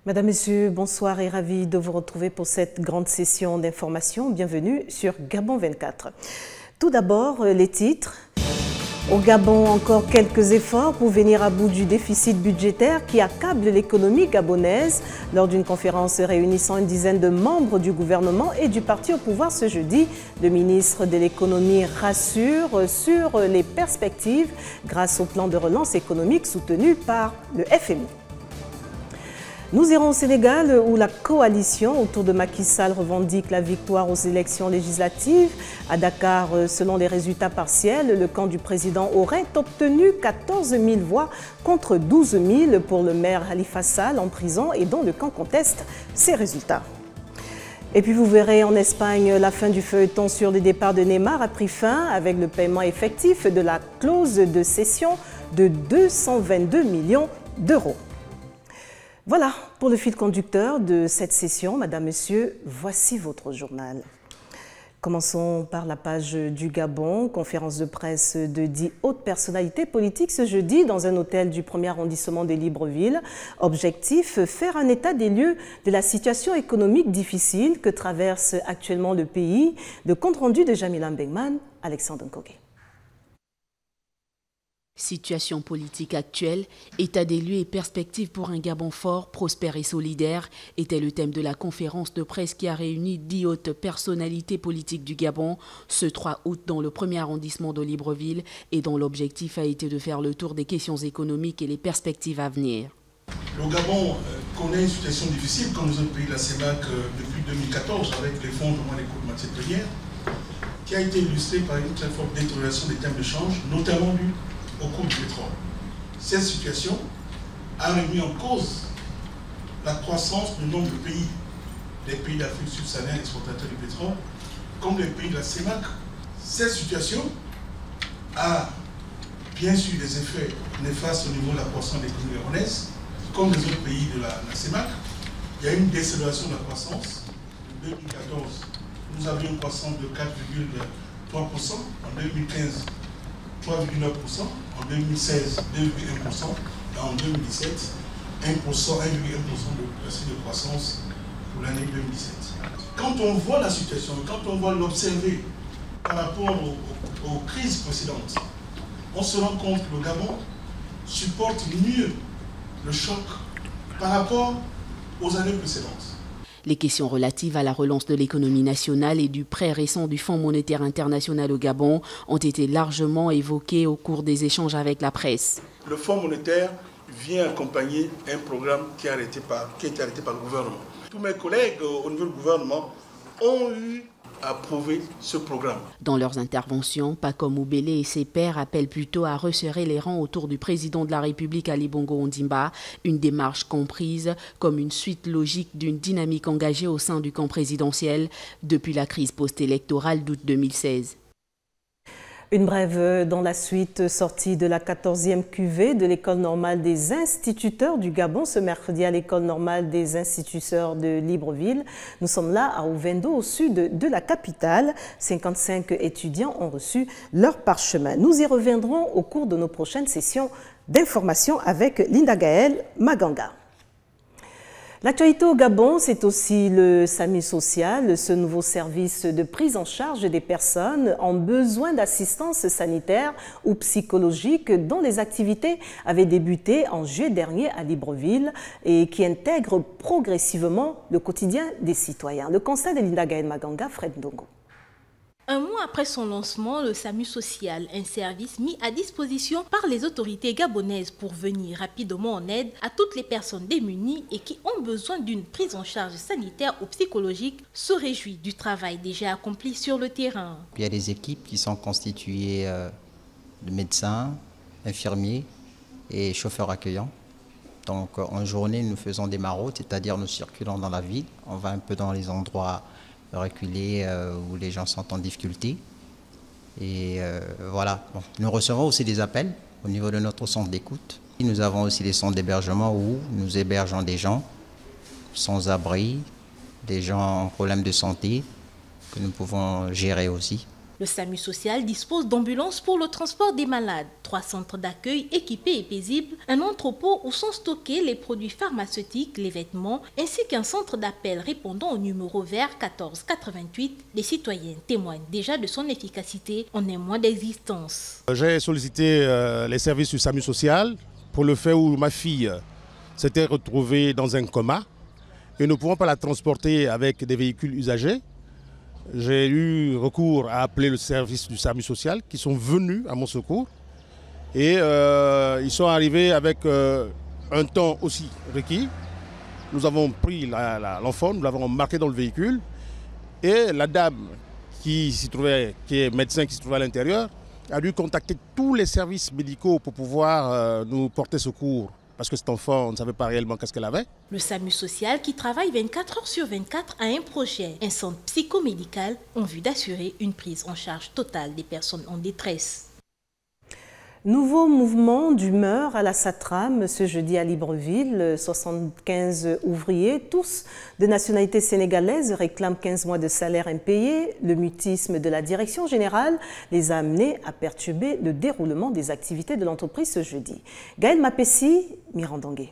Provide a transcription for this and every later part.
Madame, Messieurs, bonsoir et ravi de vous retrouver pour cette grande session d'information. Bienvenue sur Gabon 24. Tout d'abord, les titres. Au Gabon, encore quelques efforts pour venir à bout du déficit budgétaire qui accable l'économie gabonaise. Lors d'une conférence réunissant une dizaine de membres du gouvernement et du parti au pouvoir ce jeudi, le ministre de l'économie rassure sur les perspectives grâce au plan de relance économique soutenu par le FMI. Nous irons au Sénégal où la coalition autour de Macky Sall revendique la victoire aux élections législatives. À Dakar, selon les résultats partiels, le camp du président aurait obtenu 14 000 voix contre 12 000 pour le maire Khalifa Sall en prison et dont le camp conteste ces résultats. Et puis vous verrez en Espagne, la fin du feuilleton sur le départ de Neymar a pris fin avec le paiement effectif de la clause de cession de 222 millions d'euros. Voilà pour le fil conducteur de cette session. Madame, Monsieur, voici votre journal. Commençons par la page du Gabon. Conférence de presse de 10 hautes personnalités politiques ce jeudi dans un hôtel du 1er arrondissement de Libreville. Objectif, faire un état des lieux de la situation économique difficile que traverse actuellement le pays. Le compte rendu de Jamila Mbengman, Alexandre Nkoké. Situation politique actuelle, état des lieux et perspectives pour un Gabon fort, prospère et solidaire était le thème de la conférence de presse qui a réuni 10 hautes personnalités politiques du Gabon ce 3 août dans le 1er arrondissement de Libreville et dont l'objectif a été de faire le tour des questions économiques et les perspectives à venir. Le Gabon connaît une situation difficile comme les autres pays de la CEMAC depuis 2014 avec l'effondrement des cours de matières premières qui a été illustré par une très forte détérioration des termes de change, notamment due au cours du pétrole. Cette situation a remis en cause la croissance du nombre de pays, des pays d'Afrique subsaharienne exportateurs de pétrole, comme les pays de la CEMAC. Cette situation a bien sûr des effets néfastes au niveau de la croissance de l'économie gabonaise, comme les autres pays de la CEMAC. Il y a une décélération de la croissance. En 2014, nous avions une croissance de 4,3%, en 2015, 3,9%, en 2016, 2,1%, et en 2017, 1,1% de croissance pour l'année 2017. Quand on voit la situation, quand on voit l'observer par rapport aux crises précédentes, on se rend compte que le Gabon supporte mieux le choc par rapport aux années précédentes. Les questions relatives à la relance de l'économie nationale et du prêt récent du Fonds monétaire international au Gabon ont été largement évoquées au cours des échanges avec la presse. Le Fonds monétaire vient accompagner un programme qui a été arrêté par le gouvernement. Tous mes collègues au niveau du gouvernement ont eu à approuver ce programme. Dans leurs interventions, Pacom Oubélé et ses pairs appellent plutôt à resserrer les rangs autour du président de la République Ali Bongo Ondimba, une démarche comprise comme une suite logique d'une dynamique engagée au sein du camp présidentiel depuis la crise post-électorale d'août 2016. Une brève dans la suite sortie de la 14e cuvée de l'École normale des instituteurs du Gabon ce mercredi à l'École normale des instituteurs de Libreville. Nous sommes là à Ovendo, au sud de la capitale. 55 étudiants ont reçu leur parchemin. Nous y reviendrons au cours de nos prochaines sessions d'information avec Linda Gaël Maganga. L'actualité au Gabon, c'est aussi le SAMU social, ce nouveau service de prise en charge des personnes en besoin d'assistance sanitaire ou psychologique dont les activités avaient débuté en juillet dernier à Libreville et qui intègre progressivement le quotidien des citoyens. Le constat de Linda Gaël Maganga, Fred Ndongo. Un mois après son lancement, le SAMU social, un service mis à disposition par les autorités gabonaises pour venir rapidement en aide à toutes les personnes démunies et qui ont besoin d'une prise en charge sanitaire ou psychologique, se réjouit du travail déjà accompli sur le terrain. Il y a des équipes qui sont constituées de médecins, infirmiers et chauffeurs accueillants. Donc en journée, nous faisons des maraudes, c'est-à-dire nous circulons dans la ville, on va un peu dans les endroits reculés où les gens sont en difficulté. Et voilà. Bon. Nous recevons aussi des appels au niveau de notre centre d'écoute. Nous avons aussi des centres d'hébergement où nous hébergeons des gens sans abri, des gens en problème de santé que nous pouvons gérer aussi. Le SAMU social dispose d'ambulances pour le transport des malades, 3 centres d'accueil équipés et paisibles, un entrepôt où sont stockés les produits pharmaceutiques, les vêtements, ainsi qu'un centre d'appel répondant au numéro vert 1488. Les citoyens témoignent déjà de son efficacité en un mois d'existence. J'ai sollicité les services du SAMU social pour le fait où ma fille s'était retrouvée dans un coma et nous ne pouvons pas la transporter avec des véhicules usagés. J'ai eu recours à appeler le service du SAMU social qui sont venus à mon secours et ils sont arrivés avec un temps aussi requis. Nous avons pris l'enfant, nous l'avons embarqué dans le véhicule et la dame qui est médecin qui se trouvait à l'intérieur a dû contacter tous les services médicaux pour pouvoir nous porter secours. Parce que cet enfant, on ne savait pas réellement qu'est-ce qu'elle avait. Le SAMU social, qui travaille 24 heures sur 24, a un projet, un centre psychomédical en vue d'assurer une prise en charge totale des personnes en détresse. Nouveau mouvement d'humeur à la Satram ce jeudi à Libreville. 75 ouvriers, tous de nationalité sénégalaise, réclament 15 mois de salaire impayé. Le mutisme de la direction générale les a amenés à perturber le déroulement des activités de l'entreprise ce jeudi. Gaël Mapessi, Mirandangé.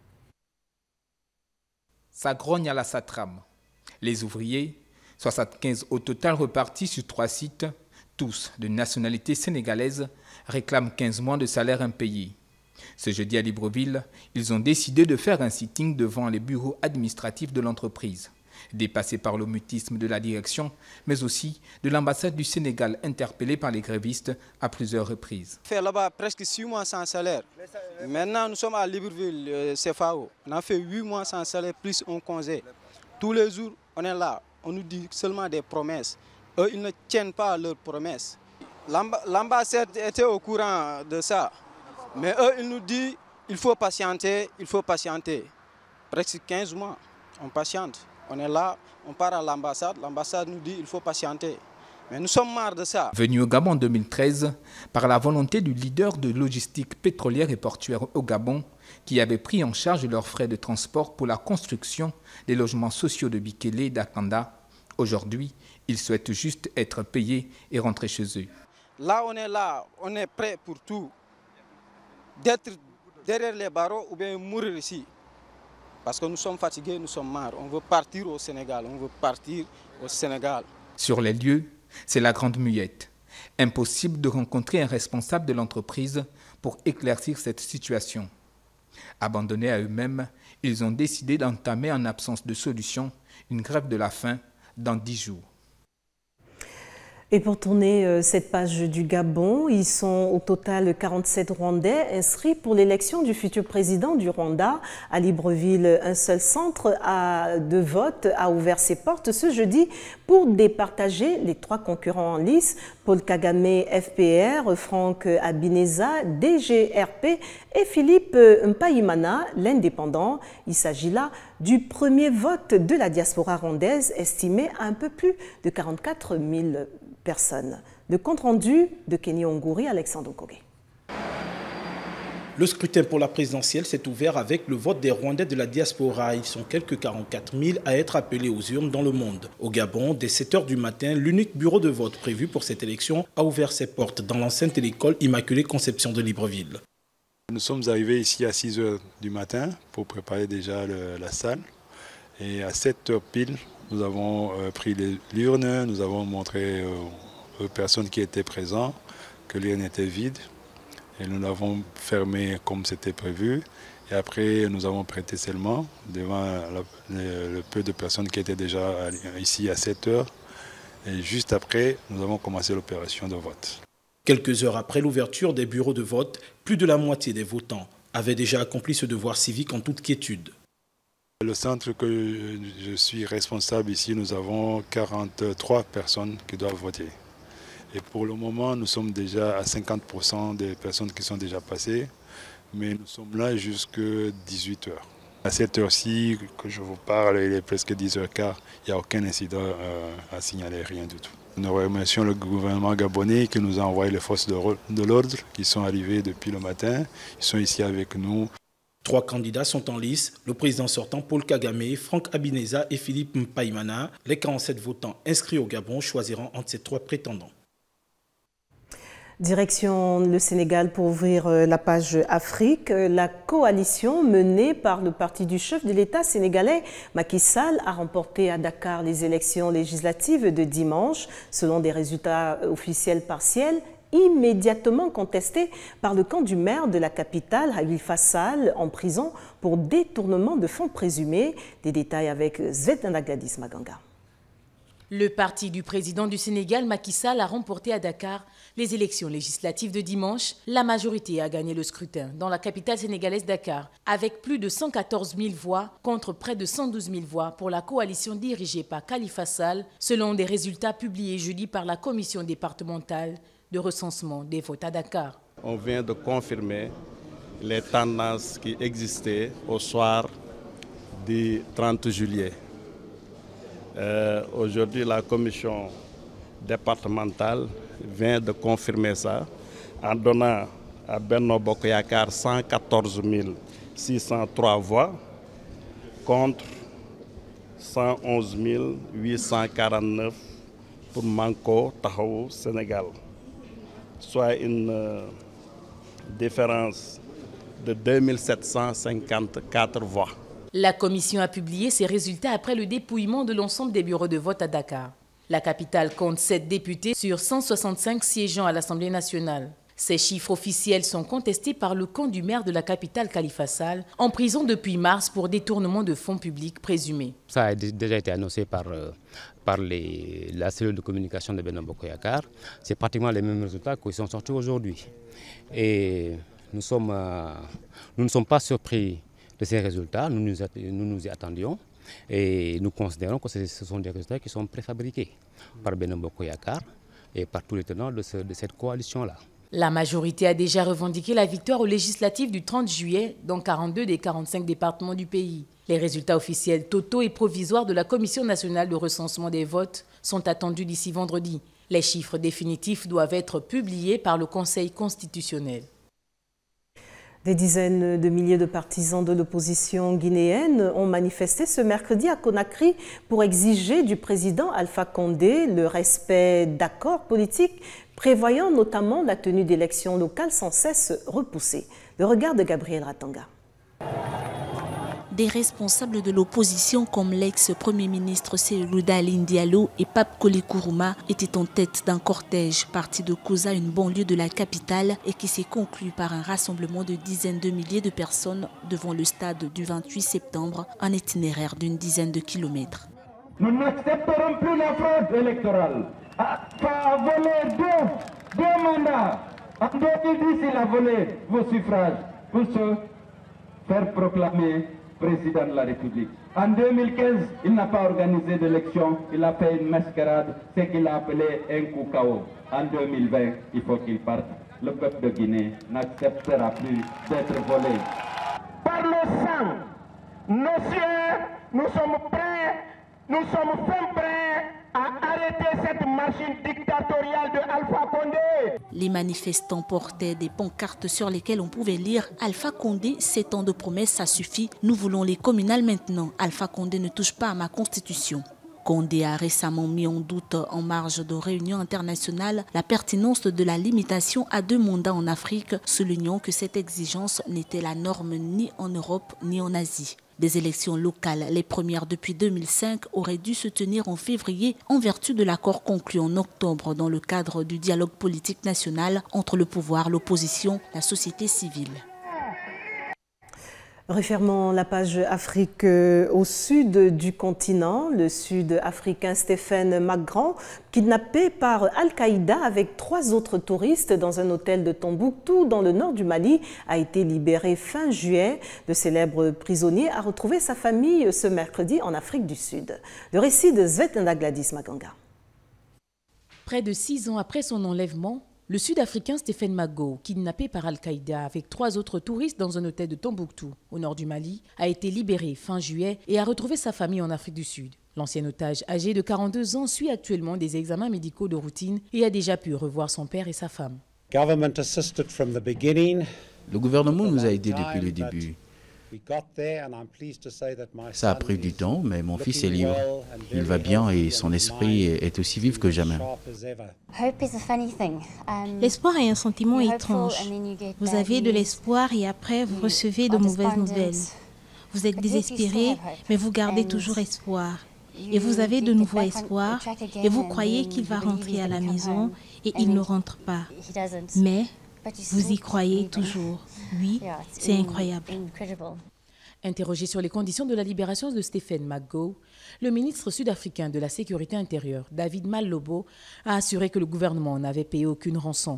Ça grogne à la Satram. Les ouvriers, 75 au total repartis sur 3 sites, tous de nationalité sénégalaise, réclament 15 mois de salaire impayé. Ce jeudi à Libreville, ils ont décidé de faire un sitting devant les bureaux administratifs de l'entreprise, dépassés par le mutisme de la direction, mais aussi de l'ambassade du Sénégal interpellée par les grévistes à plusieurs reprises. On fait là-bas presque 6 mois sans salaire. Maintenant, nous sommes à Libreville, CFAO. On a fait 8 mois sans salaire, plus un congé. Tous les jours, on est là. On nous dit seulement des promesses. Eux, ils ne tiennent pas leurs promesses. L'ambassade était au courant de ça. Mais eux, ils nous disent il faut patienter, il faut patienter. Presque 15 mois, on patiente. On est là, on part à l'ambassade nous dit il faut patienter. Mais nous sommes marre de ça. Venu au Gabon en 2013, par la volonté du leader de logistique pétrolière et portuaire au Gabon, qui avait pris en charge leurs frais de transport pour la construction des logements sociaux de Bikele et d'Akanda, aujourd'hui, ils souhaitent juste être payés et rentrer chez eux. Là, on est prêt pour tout. D'être derrière les barreaux ou bien mourir ici. Parce que nous sommes fatigués, nous sommes marre. On veut partir au Sénégal, Sur les lieux, c'est la grande muette. Impossible de rencontrer un responsable de l'entreprise pour éclaircir cette situation. Abandonnés à eux-mêmes, ils ont décidé d'entamer en absence de solution une grève de la faim dans 10 jours. Et pour tourner cette page du Gabon, ils sont au total 47 Rwandais inscrits pour l'élection du futur président du Rwanda. À Libreville, un seul centre de vote a ouvert ses portes ce jeudi pour départager les 3 concurrents en lice, Paul Kagame, FPR, Franck Habineza, DGRP et Philippe Mpayimana, l'indépendant. Il s'agit là du premier vote de la diaspora rwandaise estimé à un peu plus de 44 000 personnes. Le compte-rendu de Kenny Ongouri, Alexandre Okoge. Le scrutin pour la présidentielle s'est ouvert avec le vote des Rwandais de la diaspora. Ils sont quelques 44 000 à être appelés aux urnes dans le monde. Au Gabon, dès 7 h du matin, l'unique bureau de vote prévu pour cette élection a ouvert ses portes dans l'enceinte de l'école Immaculée Conception de Libreville. Nous sommes arrivés ici à 6 h du matin pour préparer déjà la salle. Et à 7 h pile, nous avons pris l'urne, nous avons montré aux personnes qui étaient présentes que l'urne était vide. Et nous l'avons fermée comme c'était prévu. Et après, nous avons prêté serment devant le peu de personnes qui étaient déjà ici à 7 h. Et juste après, nous avons commencé l'opération de vote. Quelques heures après l'ouverture des bureaux de vote, plus de la moitié des votants avaient déjà accompli ce devoir civique en toute quiétude. Le centre que je suis responsable ici, nous avons 43 personnes qui doivent voter. Et pour le moment, nous sommes déjà à 50% des personnes qui sont déjà passées, mais nous sommes là jusqu'à 18 h. À cette heure-ci que je vous parle, il est presque 10h15, il n'y a aucun incident à signaler, rien du tout. Nous remercions le gouvernement gabonais qui nous a envoyé les forces de l'ordre qui sont arrivées depuis le matin. Ils sont ici avec nous. 3 candidats sont en lice, le président sortant Paul Kagame, Franck Habineza et Philippe Mpayimana. Les 47 votants inscrits au Gabon choisiront entre ces 3 prétendants. Direction le Sénégal pour ouvrir la page Afrique. La coalition menée par le parti du chef de l'État sénégalais, Macky Sall, a remporté à Dakar les élections législatives de dimanche, selon des résultats officiels partiels, immédiatement contestés par le camp du maire de la capitale, Khalifa Sall, en prison pour détournement de fonds présumés. Des détails avec Zvetan Agladis Maganga. Le parti du président du Sénégal, Macky Sall, a remporté à Dakar les élections législatives de dimanche. La majorité a gagné le scrutin dans la capitale sénégalaise Dakar, avec plus de 114 000 voix contre près de 112 000 voix pour la coalition dirigée par Khalifa Sall, selon des résultats publiés jeudi par la commission départementale de recensement des votes à Dakar. On vient de confirmer les tendances qui existaient au soir du 30 juillet. Aujourd'hui, la commission départementale vient de confirmer ça en donnant à Benno Bokk Yakaar 114 603 voix contre 111 849 pour Manko Taxawu Sénégal, soit une différence de 2754 voix. La commission a publié ses résultats après le dépouillement de l'ensemble des bureaux de vote à Dakar. La capitale compte 7 députés sur 165 siégeant à l'Assemblée nationale. Ces chiffres officiels sont contestés par le camp du maire de la capitale, Khalifa Sall, en prison depuis mars pour détournement de fonds publics présumés. Ça a déjà été annoncé par la cellule de communication de Benno Bokk Yakaar. C'est pratiquement les mêmes résultats qui sont sortis aujourd'hui. Et nous ne sommes pas surpris de ces résultats, nous nous y attendions et nous considérons que ce sont des résultats qui sont préfabriqués par Benno Bokk Yakaar et par tous les tenants de cette coalition-là. La majorité a déjà revendiqué la victoire aux législatives du 30 juillet dans 42 des 45 départements du pays. Les résultats officiels totaux et provisoires de la Commission nationale de recensement des votes sont attendus d'ici vendredi. Les chiffres définitifs doivent être publiés par le Conseil constitutionnel. Des dizaines de milliers de partisans de l'opposition guinéenne ont manifesté ce mercredi à Conakry pour exiger du président Alpha Condé le respect d'accords politiques prévoyant notamment la tenue d'élections locales sans cesse repoussées. Le regard de Gabriel Ratanga. Des responsables de l'opposition comme l'ex-premier ministre Cellou Dalein Diallo et Pape Koli Kourouma étaient en tête d'un cortège parti de Koza, une banlieue de la capitale, et qui s'est conclu par un rassemblement de dizaines de milliers de personnes devant le stade du 28 septembre, un itinéraire d'une dizaine de kilomètres. Nous n'accepterons plus la fraude électorale. A volé deux mandats. En 2010, il a volé vos suffrages pour se faire proclamer président de la République. En 2015, il n'a pas organisé d'élection, il a fait une mascarade, ce qu'il a appelé un coup KO. En 2020, il faut qu'il parte. Le peuple de Guinée n'acceptera plus d'être volé. Par le sang, nos cieux, nous sommes prêts, nous sommes fin prêts à arrêter cette machine dictatoriale de Alpha Condé. Les manifestants portaient des pancartes sur lesquelles on pouvait lire « Alpha Condé, 7 ans de promesses, ça suffit. Nous voulons les communales maintenant. Alpha Condé ne touche pas à ma constitution. » Condé a récemment mis en doute, en marge de réunions internationales, la pertinence de la limitation à 2 mandats en Afrique, soulignant que cette exigence n'était la norme ni en Europe ni en Asie. Des élections locales, les premières depuis 2005, auraient dû se tenir en février en vertu de l'accord conclu en octobre dans le cadre du dialogue politique national entre le pouvoir, l'opposition, la société civile. Refermons la page Afrique au sud du continent. Le sud-africain Stephen McGrand, kidnappé par Al-Qaïda avec 3 autres touristes dans un hôtel de Tombouctou dans le nord du Mali, a été libéré fin juillet. Le célèbre prisonnier a retrouvé sa famille ce mercredi en Afrique du Sud. Le récit de Zvetan Agladis Maganga. Près de 6 ans après son enlèvement, le Sud-Africain Stephen McGraw, kidnappé par Al-Qaïda avec 3 autres touristes dans un hôtel de Tombouctou, au nord du Mali, a été libéré fin juillet et a retrouvé sa famille en Afrique du Sud. L'ancien otage, âgé de 42 ans, suit actuellement des examens médicaux de routine et a déjà pu revoir son père et sa femme. Le gouvernement nous a aidés depuis le début. Ça a pris du temps, mais mon fils est libre. Il va bien et son esprit est aussi vif que jamais. L'espoir est un sentiment étrange. Vous avez de l'espoir et après vous recevez de mauvaises nouvelles. Vous êtes désespéré, mais vous gardez toujours espoir. Et vous avez de nouveau espoir et vous croyez qu'il va rentrer à la maison et il ne rentre pas. Mais vous y croyez toujours. Oui, c'est incroyable. Interrogé sur les conditions de la libération de Stephen McGough, le ministre sud-africain de la Sécurité intérieure, David Malobo, a assuré que le gouvernement n'avait payé aucune rançon.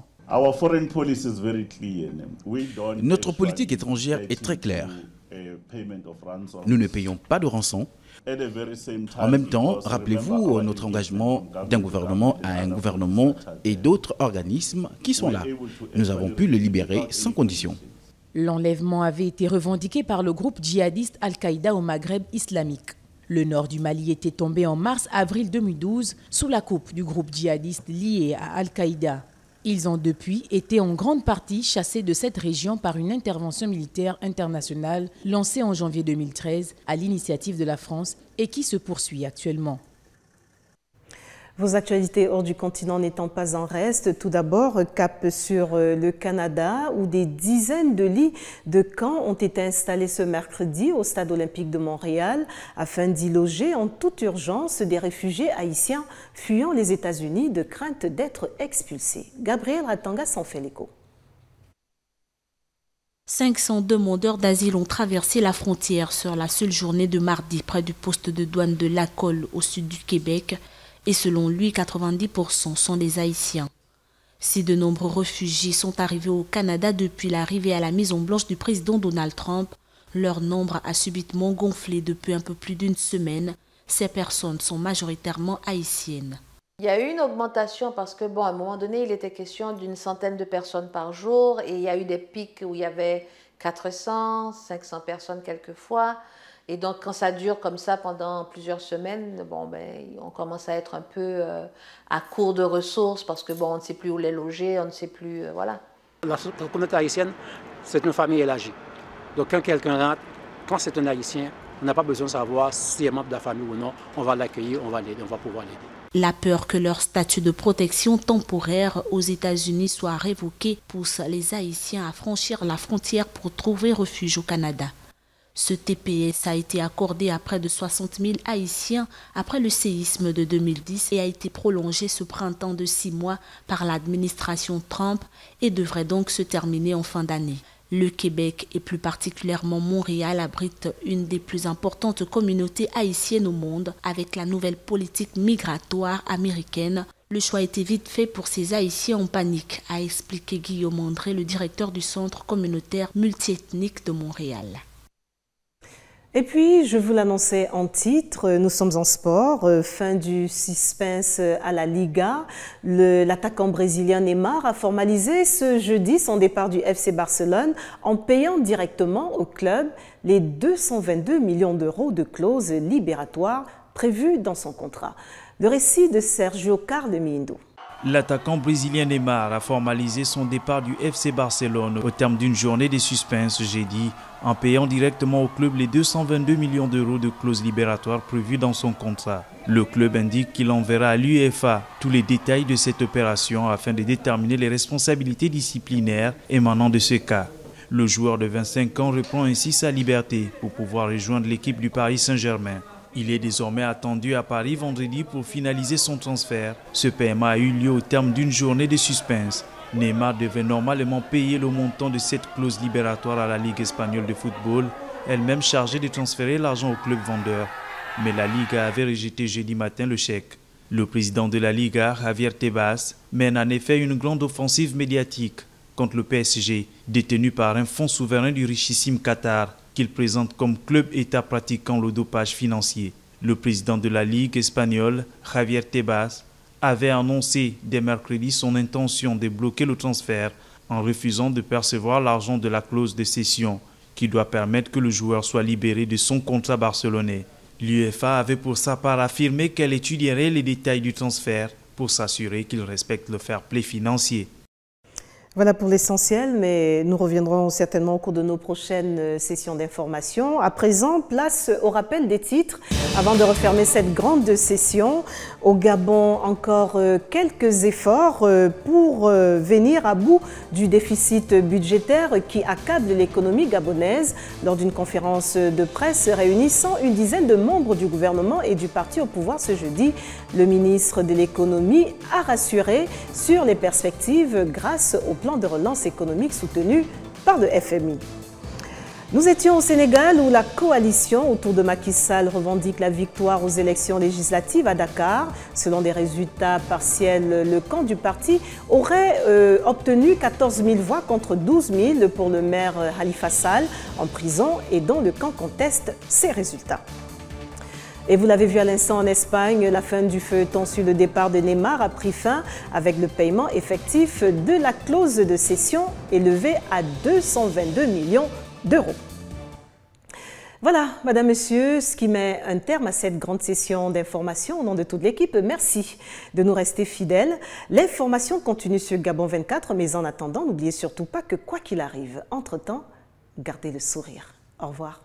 Notre politique étrangère est très claire. Nous ne payons pas de rançon. En même temps, rappelez-vous notre engagement d'un gouvernement à un gouvernement et d'autres organismes qui sont là. Nous avons pu le libérer sans condition. L'enlèvement avait été revendiqué par le groupe djihadiste Al-Qaïda au Maghreb islamique. Le nord du Mali était tombé en mars-avril 2012 sous la coupe du groupe djihadiste lié à Al-Qaïda. Ils ont depuis été en grande partie chassés de cette région par une intervention militaire internationale lancée en janvier 2013 à l'initiative de la France et qui se poursuit actuellement. Vos actualités hors du continent n'étant pas en reste, tout d'abord, cap sur le Canada où des dizaines de lits de camps ont été installés ce mercredi au Stade olympique de Montréal afin d'y loger en toute urgence des réfugiés haïtiens fuyant les États-Unis de crainte d'être expulsés. Gabriel Ratanga s'en fait l'écho. 500 demandeurs d'asile ont traversé la frontière sur la seule journée de mardi près du poste de douane de Lacolle au sud du Québec. Et selon lui, 90% sont des Haïtiens. Si de nombreux réfugiés sont arrivés au Canada depuis l'arrivée à la Maison-Blanche du président Donald Trump, leur nombre a subitement gonflé depuis un peu plus d'une semaine. Ces personnes sont majoritairement haïtiennes. Il y a eu une augmentation parce que, à un moment donné, il était question d'une centaine de personnes par jour et il y a eu des pics où il y avait 400, 500 personnes quelquefois. Et donc, quand ça dure comme ça pendant plusieurs semaines, on commence à être un peu à court de ressources parce que, on ne sait plus où les loger, on ne sait plus, voilà. La communauté haïtienne, c'est une famille élargie. Donc, quand quelqu'un rentre, quand c'est un Haïtien, on n'a pas besoin de savoir s'il est membre de la famille ou non. On va l'accueillir, on va l'aider, on va pouvoir l'aider. La peur que leur statut de protection temporaire aux États-Unis soit révoqué pousse les Haïtiens à franchir la frontière pour trouver refuge au Canada. Ce TPS a été accordé à près de 60 000 Haïtiens après le séisme de 2010 et a été prolongé ce printemps de 6 mois par l'administration Trump et devrait donc se terminer en fin d'année. Le Québec et plus particulièrement Montréal abrite une des plus importantes communautés haïtiennes au monde avec la nouvelle politique migratoire américaine. Le choix a été vite fait pour ces Haïtiens en panique, a expliqué Guillaume André, le directeur du Centre communautaire multiethnique de Montréal. Et puis, je vous l'annonçais en titre, nous sommes en sport, fin du suspense à la Liga. L'attaquant brésilien Neymar a formalisé ce jeudi son départ du FC Barcelone en payant directement au club les 222 millions d'euros de clauses libératoires prévues dans son contrat. Le récit de Sergio Carlemindo. L'attaquant brésilien Neymar a formalisé son départ du FC Barcelone au terme d'une journée de suspense jeudi en payant directement au club les 222 millions d'euros de clauses libératoires prévues dans son contrat. Le club indique qu'il enverra à l'UEFA tous les détails de cette opération afin de déterminer les responsabilités disciplinaires émanant de ce cas. Le joueur de 25 ans reprend ainsi sa liberté pour pouvoir rejoindre l'équipe du Paris Saint-Germain. Il est désormais attendu à Paris vendredi pour finaliser son transfert. Ce paiement a eu lieu au terme d'une journée de suspense. Neymar devait normalement payer le montant de cette clause libératoire à la Ligue espagnole de football, elle-même chargée de transférer l'argent au club vendeur. Mais la Liga avait rejeté jeudi matin le chèque. Le président de la Liga, Javier Tebas, mène en effet une grande offensive médiatique contre le PSG, détenu par un fonds souverain du richissime Qatar, qu'il présente comme club-État pratiquant le dopage financier. Le président de la Ligue espagnole, Javier Tebas, avait annoncé dès mercredi son intention de bloquer le transfert en refusant de percevoir l'argent de la clause de cession qui doit permettre que le joueur soit libéré de son contrat barcelonais. L'UEFA avait pour sa part affirmé qu'elle étudierait les détails du transfert pour s'assurer qu'il respecte le fair play financier. Voilà pour l'essentiel, mais nous reviendrons certainement au cours de nos prochaines sessions d'information. À présent, place au rappel des titres avant de refermer cette grande session. Au Gabon, encore quelques efforts pour venir à bout du déficit budgétaire qui accable l'économie gabonaise lors d'une conférence de presse réunissant une dizaine de membres du gouvernement et du parti au pouvoir ce jeudi. Le ministre de l'économie a rassuré sur les perspectives grâce au plan de relance économique soutenu par le FMI. Nous étions au Sénégal où la coalition autour de Macky Sall revendique la victoire aux élections législatives à Dakar. Selon des résultats partiels, le camp du parti aurait obtenu 14 000 voix contre 12 000 pour le maire Khalifa Sall en prison et dont le camp conteste ces résultats. Et vous l'avez vu à l'instant en Espagne, la fin du feuilleton sur le départ de Neymar a pris fin avec le paiement effectif de la clause de cession élevée à 222 millions d'euros. Voilà, Madame, Monsieur, ce qui met un terme à cette grande session d'information au nom de toute l'équipe. Merci de nous rester fidèles. L'information continue sur Gabon 24, mais en attendant, n'oubliez surtout pas que quoi qu'il arrive, entre-temps, gardez le sourire. Au revoir.